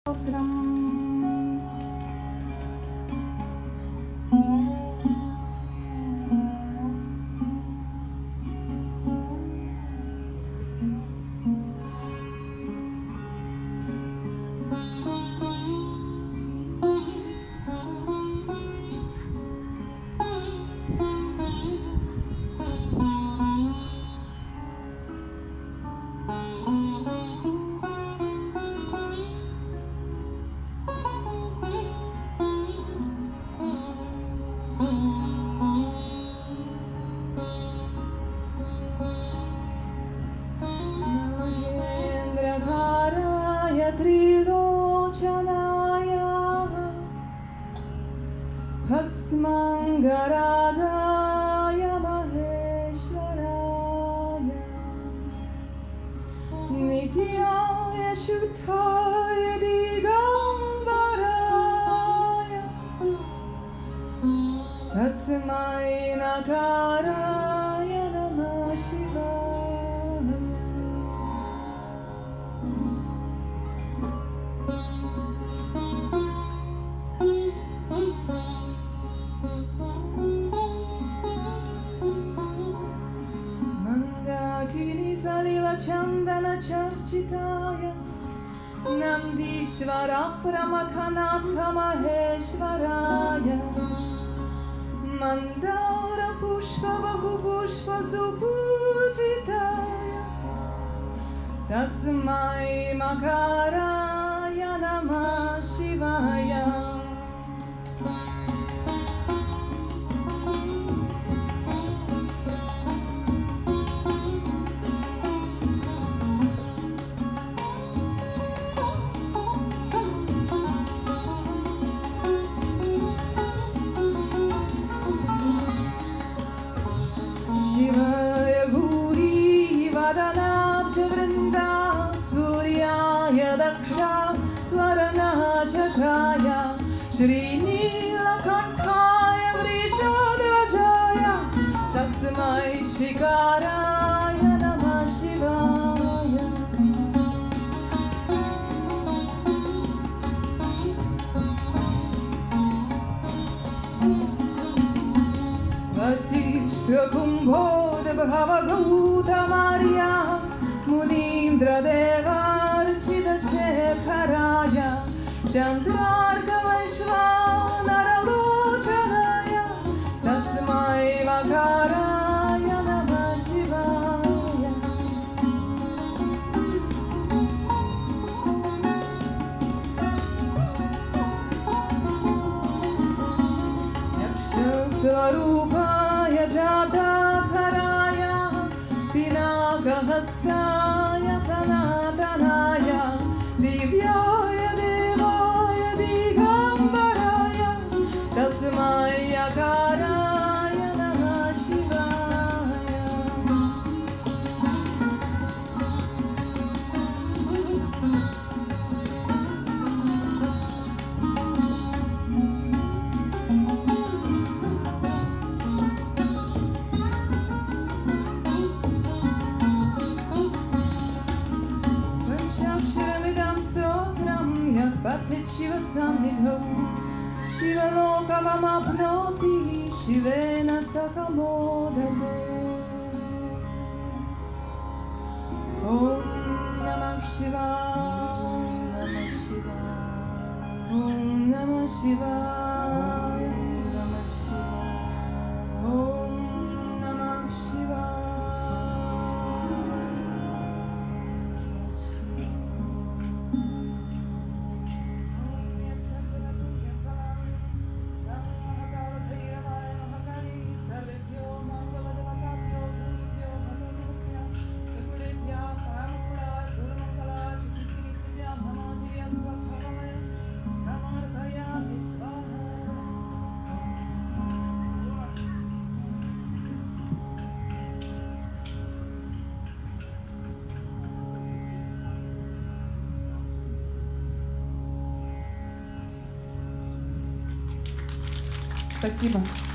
Bhasmangaragaya Maheshwaraya Nityaya Shuddhaya Digambaraya Tasmai Nakaraya Namah Shivaya. Salila Chandana Charchitaya Nandishvara Pramathanatha Maheshwaraya Mandara Pushpa Bahu Pushpa Supujitaya Tasmai Makaraya Namah Shivaya. Shivaya Bhuri Vadanabja Vrinda Suryaya Daksha Varanashakaya Shri Nilakantaya Vrishadvajaya Tasmai Shikaraya Namah Shivaya. Vasishta Kumbhoda Bhavagauta Marya Munindra Devarchita Shekharaya Chandrarka Vaishvanara Lochanaya Tasmai Makaraya Namah Shivaya. Yaksha Svarupaya Jadadharaya Pinakahastaya Sanatanaya Divyaya Devaya Digambaraya Tasmai Akaraya Namah Shivaya. Shaksharamidam stotram yah patit shiva samnidho shiva lokavam apnoti shivena sakamodate. Om Namah Shivaya, Om Namah Shivaya, Om Namah Shivaya. Спасибо.